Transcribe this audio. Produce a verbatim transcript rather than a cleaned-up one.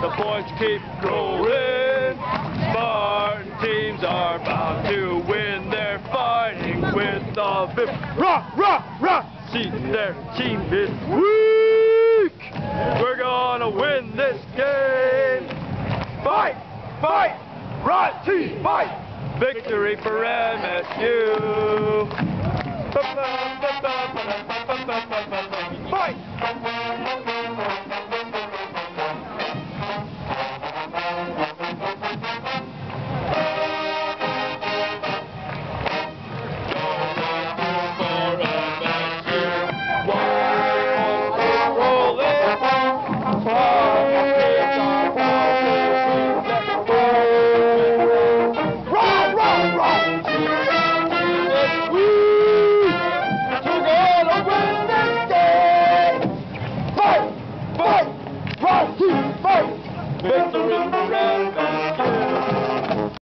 the points keep rolling. Spartan teams are bound to win. They're fighting with the fifth. Rah, rah, rah! See, their team is weak. We're gonna win this game. Fight, fight, right team, fight! Victory for M S U. Fight! Victory for M S U.